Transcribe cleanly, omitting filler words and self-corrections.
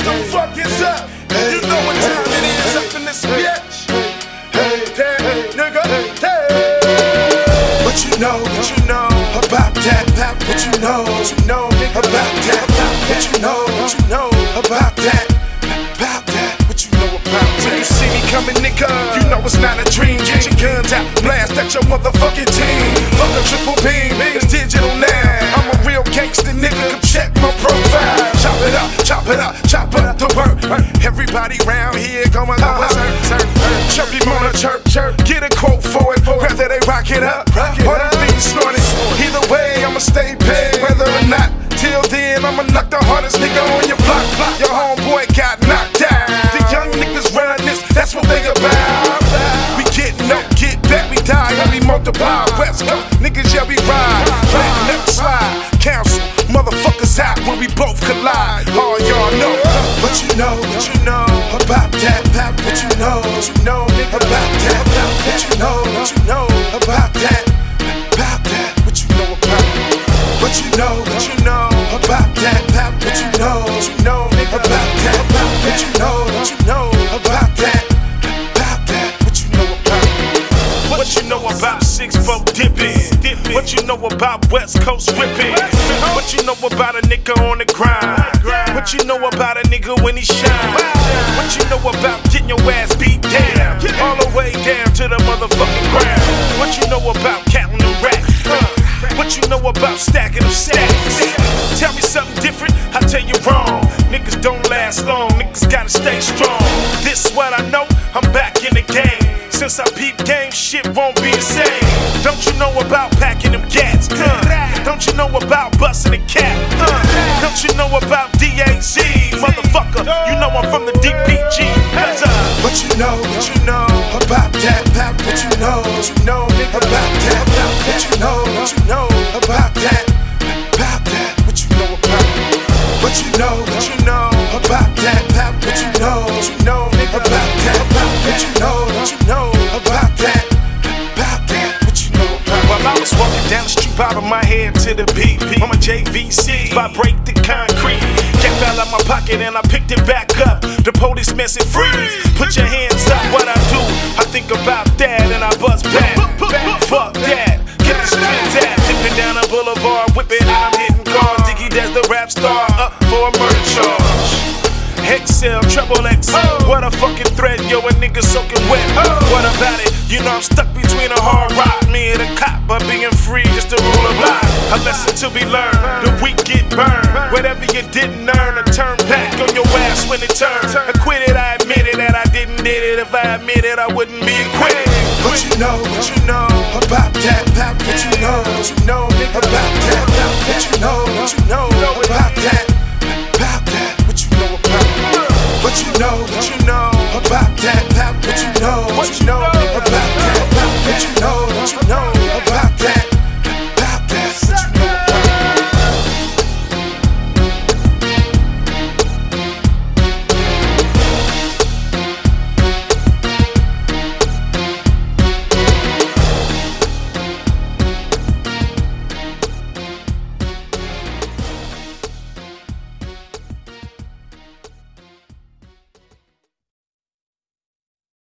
the fuck is up? You know what time it is up in this bitch. Hey, nigga, hey. What you know about that? What you know about that? What you know about that? What you know about that? When you see me coming, nigga, you know it's not a dream. Get your guns out, blast at your motherfucking team. Fuck a triple beam, it's digital now. I'm a real gangster, nigga, come check my profile. Chop it up, chop up the work. Everybody round here going chirp, you wanna chirp, get a quote for it. Whether they rock it up or them fiends snort it. Either way, I'ma stay paid, whether or not. Till then, I'ma knock the hardest nigga on your block. Your homeboy got knocked out. The young niggas run this, that's what they about. We get no, get back, we die, and we multiply. West Coast niggas, yeah, we ride. Flat, never slide. Council, motherfuckers out when we both collide. All y'all know. What you know about that? What you know about that? What you know about that? What you know about that? What you know about that? What you know about that? What you know about that? What you know about that? What you know about 6-4 dipping? What you know about West Coast whipping? What you know about a nigga on the grind? What you know about a nigga when he shine? What you know about getting your ass beat down? All the way down to the motherfucking ground. What you know about counting the racks? What you know about stacking them stacks? Tell me something different, I tell you wrong. Niggas don't last long, niggas gotta stay strong. This what I know, I'm back in the game. Since I peep game, shit won't be the same. Don't you know about packing them gats? Don't you know about busting a cap? Don't you know about DAZ? Motherfucker, you know I'm from the DPG. What you know about that? What you know about that? What you know about that? What you know about that? What you know about that? What you know about that? What you know about that? What you know about that? While I was walking down the street, bobbing my head to the beat. On my JVC, vibrate the concrete. Cat fell out my pocket and I picked it back up. The police messing freeze. Put your hands up, what I do, I think about that and I buzz back. Fuck that, get the streets out. Dipping down the boulevard, whipping and I'm hitting cars. Diggy that's the rap star, up for a murder charge. Excel, triple X, what a fucking threat, yo, a nigga soaking wet. What about it? You know I'm stuck between a hard rock, me and a cop, but being free just a rule of life. A lesson to be learned, the weak get burned. Whatever you didn't earn, a turn back on your ass when it turns. Acquitted, I admitted that I didn't did it. If I admitted, I wouldn't be acquitted. What you know about that? What you know about that? What you know